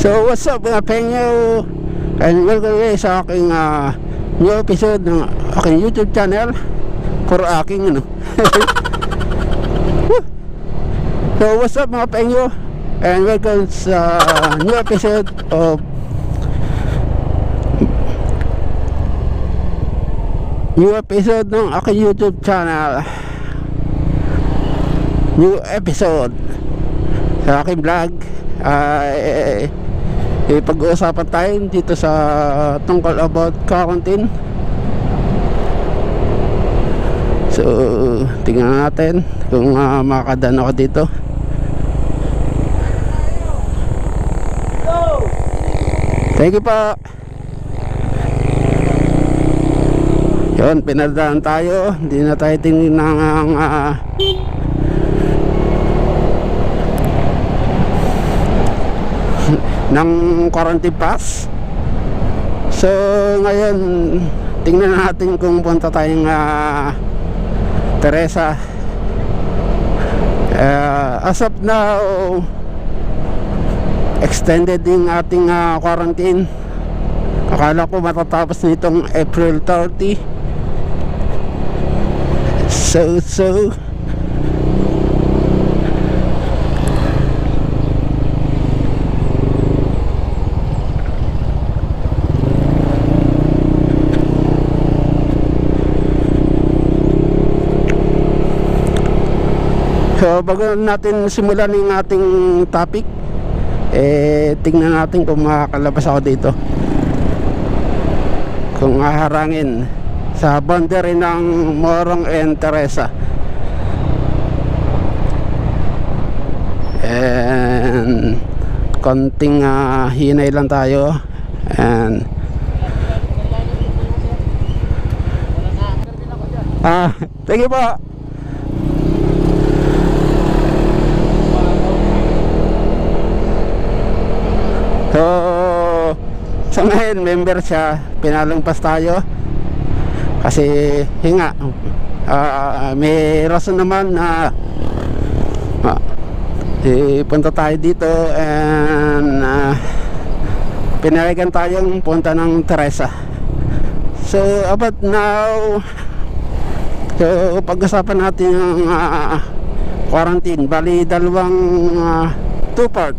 So what's up mga penyo, and welcome guys sa aking new episode ng aking YouTube channel for aking So what's up mga penyo, and welcome sa new episode of ng aking YouTube channel. New episode sa aking vlog. Pag-uusapan tayo dito sa tungkol about quarantine. So tingnan natin kung makakadaan ako dito. Thank you pa. Yun, pinadaan tayo. Hindi na tayo tingin ng ng quarantine pass. So ngayon tingnan natin kung punta tayong Teresa. As of now, extended yung ating quarantine. Akala ko matatapos nitong April 30. So bago natin simulan yung ating topic, tingnan natin kung makakalabas ako dito, kung haharangin sa boundary ng Morong and Teresa. And konting hinay lang tayo. And thank you po. So ngayon member siya, pinalangpas tayo kasi hinga. May rason naman na punta tayo dito, and pinayagan tayong punta ng Teresa. So about now, so pag-usapan natin yung quarantine. Bali dalawang two part.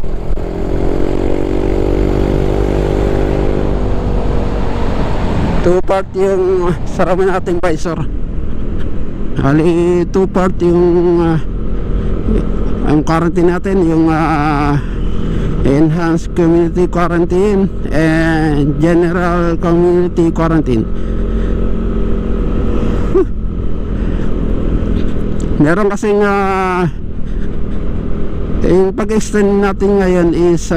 Two part yung saramin nating visor. Bali two part yung ang quarantine natin, yung enhanced community quarantine and general community quarantine. Meron kasing yung pag-extend natin ngayon is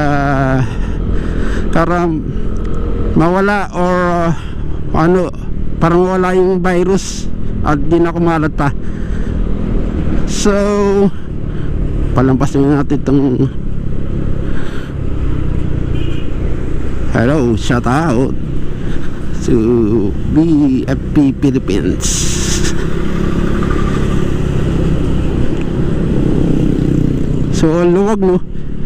para mawala or parang wala yung virus at di na kumalat pa. So palampasin natin itong hello, shout out to BFP Philippines. So luwag no.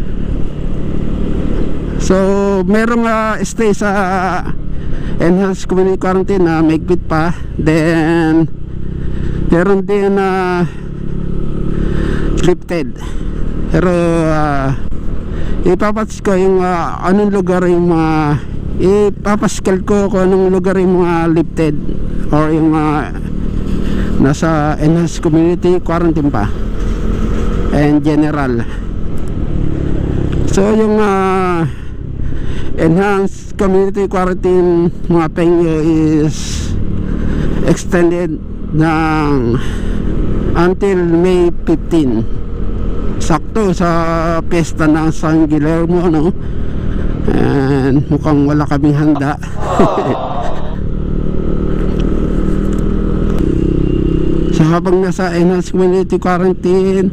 So merong stay sa enhanced community quarantine na maigpit pa. Then meron din lifted. Pero ipapas ko yung anong lugar yung ipapaskal ko kung anong lugar yung mga lifted or yung nasa enhanced community quarantine pa and general. So yung enhanced community quarantine mga penyo is extended ng until May 15, sakto sa piyesta ng San Guillermo, no? And mukhang wala kaming handa. So habang nasa enhanced community quarantine,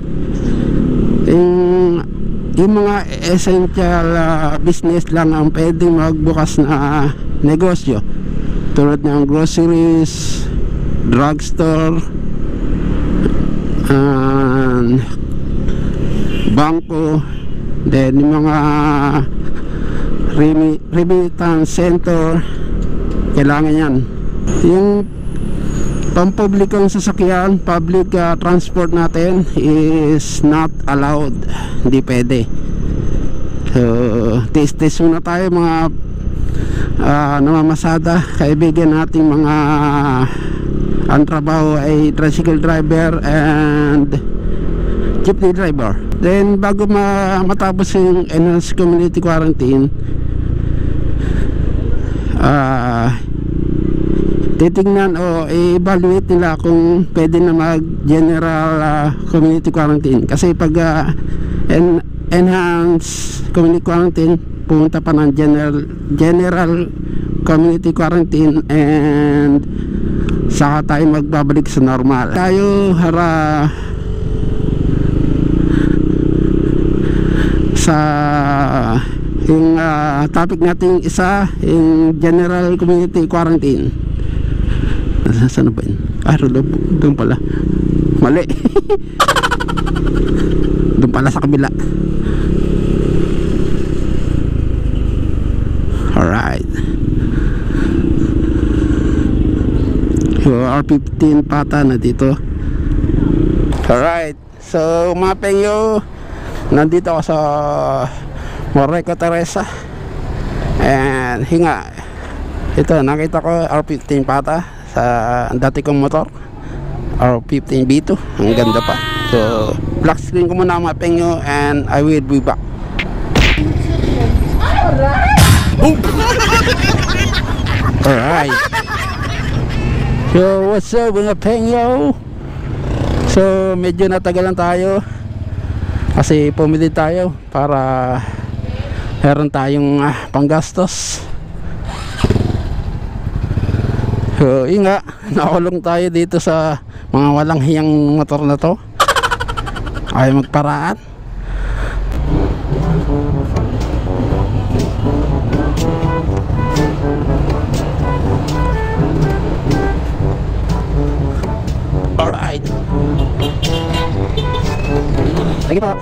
yung mga essential business lang ang pwedeng magbukas na negosyo, tulad ng groceries, drugstore, bangko, then yung mga remittance center, kailangan yan. Yung pampublikong sasakyan, public transport natin is not allowed, hindi pwede. So test muna tayo mga namamasada, kaibigan nating mga ang trabaho ay tricycle driver and jeepney driver. Then bago matapos yung enhanced community quarantine, titingnan o i-evaluate nila kung pwede na mag general community quarantine. Kasi pag enhanced community quarantine, pumunta pa ng general community quarantine, and saka tayo magbabalik sa normal. Tayo sa yung topic natin isa, yung general community quarantine. Saan ba yun? Doon pala, mali. Doon pala sa kabila. Alright, so R15 pata na dito. Alright, so mga pengyo, nandito ako sa Moreco Teresa and hinga. Ito, nakita ko R15 pata sa dati kong motor, R15 B2. Ang ganda pa. So black screen ko muna mga pengyo, and I will be back. Alright, so what's up mga pengyo? So medyo natagalan tayo kasi pumili tayo para meron tayong panggastos. So inga, nakulong tayo dito sa mga walang hiyang motor na to, ay magparaan. Alright, lagi pa.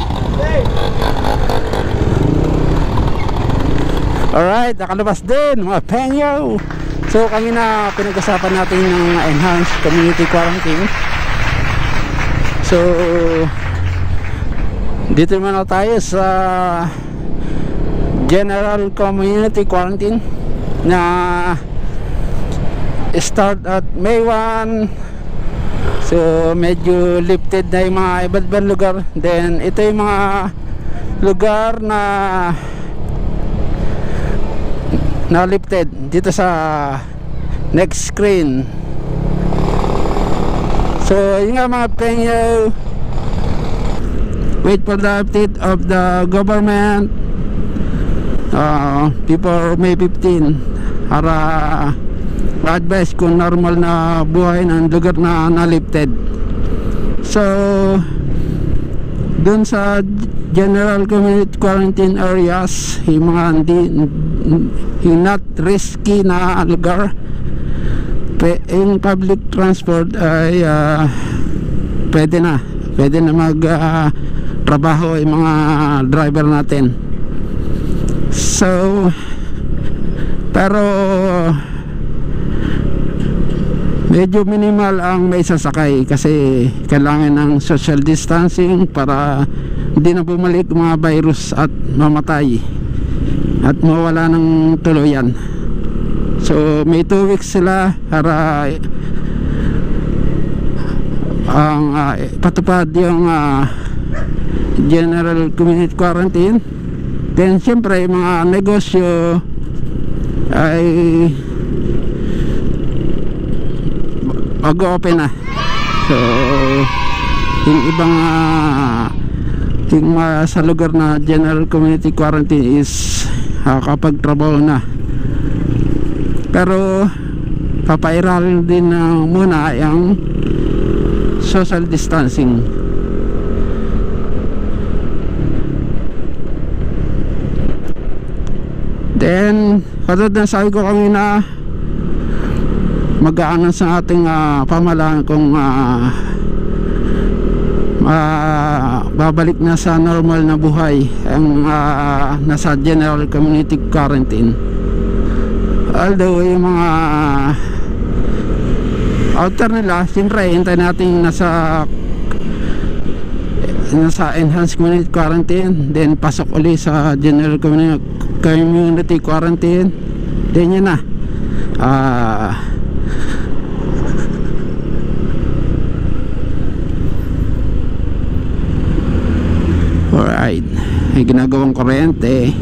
Alright, nakalabas din mga pengyo. So kami na pinag-usapan natin ng enhanced community quarantine. So dito naman na tayo sa general community quarantine na start at May 1. So medyo lifted na yung mga iba't ibang lugar. Then ito yung mga lugar na lifted dito sa next screen. So yun nga mga pengyo, wait for the update of the government before May 15 para ma-advise kung normal na buhay ng lugar na lifted. So dun sa general community quarantine areas, yung mga yung not risky na lugar, yung public transport ay pwede na mag trabaho yung mga driver natin. So pero medyo minimal ang may sasakay kasi kailangan ng social distancing para hindi na bumalik mga virus at mamatay at mawala ng tuluyan. So may 2 weeks sila para ang patupad yung general community quarantine. Then siyempre mga negosyo ay mag-open na. So yung ibang yung sa lugar na general community quarantine is kapag trabaho na, pero papairalin din muna yung social distancing. Then katulad ng sabi ko kanina, mag-aanon sa ating pamahalaan kung babalik na sa normal na buhay ang nasa general community quarantine. Although yung mga outer nila, siyempre hintay natin nasa enhanced community quarantine, then pasok uli sa general community quarantine, then yun na. Alright, may ginagawang kuryente.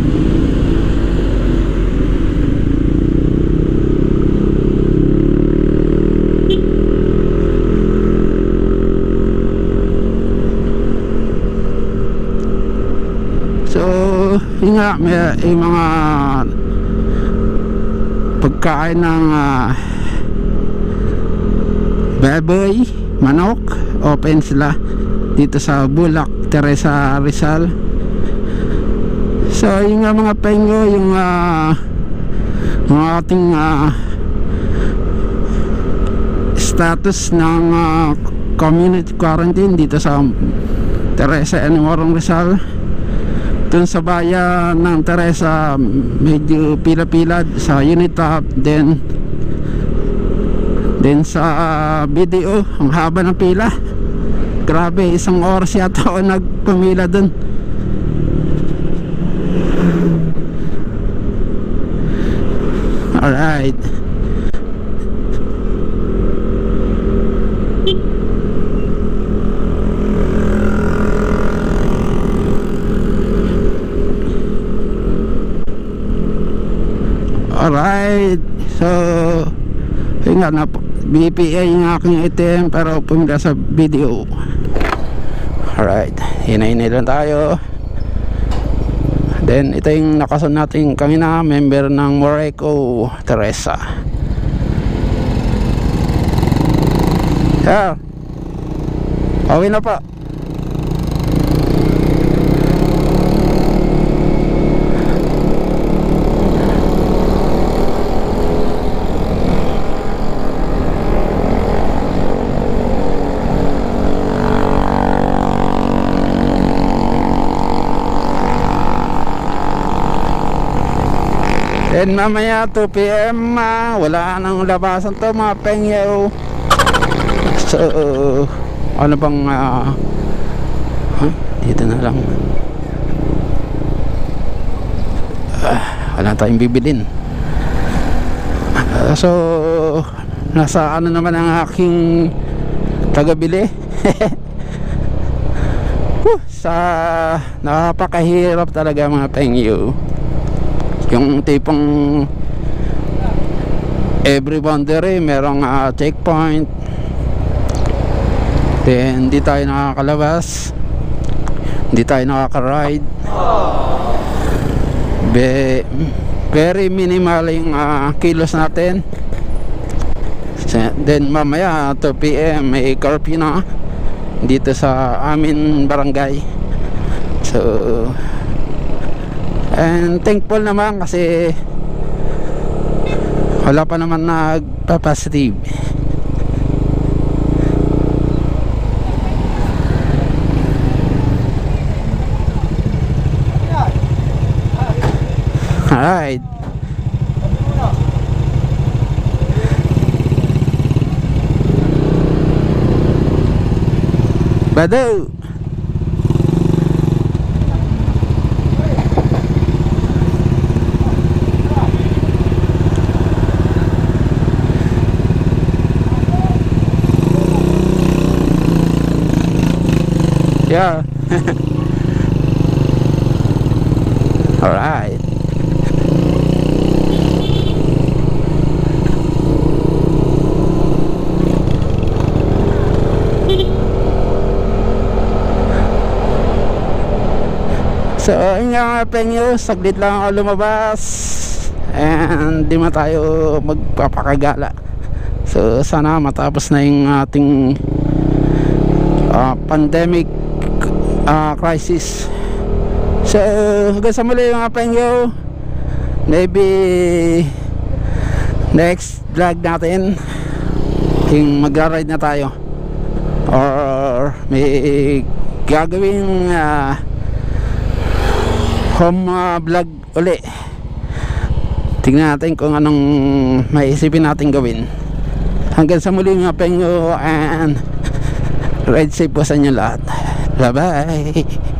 So, yun nga, may mga pagkain ng baboy, manok, open sila dito sa Bulak, Teresa, Rizal. So, yun nga mga pengo, yung mga ating status ng community quarantine dito sa Teresa and Morong, Rizal. Dun sa bayan ng Teresa, medyo pila-pila sa unit top, then sa BDO ang haba ng pila. Grabe, 1 oras yata ako nagpamila dun. Alright, alright. So, yun nga na, BPA yung aking ATM pero pumila sa BDO. Alright, hinahinay lang tayo. Then ito yung nakasun natin kanina, member ng Moreco, Teresa. Yeah, okay na pa. Then mamaya 2 PM wala nang labasan to mga pengyo. So ano bang dito na lang. Wala tayong bibilin. So nasa ano naman ang aking tagabili. Sa napakahirap talaga mga pengyo. Yung tipong every boundary merong checkpoint, then hindi tayo nakakalabas, hindi tayo nakaka-ride. Very minimal yung kilos natin. Then mamaya 2 PM may curfew na dito sa amin barangay. So and thankful naman kasi wala pa naman nagpa-positive. Alright, Bado. Yeah. All right. So, yun nga penyo, saglit lang ako lumabas and di man tayo magpapakagala. So, sana matapos na yung ating pandemic crisis. So hanggang sa muli mga pengyo, maybe next vlog natin yung magra-ride na tayo or may gagawing home vlog uli. Tingnan natin kung anong maisipin natin gawin. Hanggang sa muli mga pengo, and ride safe po sa inyo lahat. Bye bye.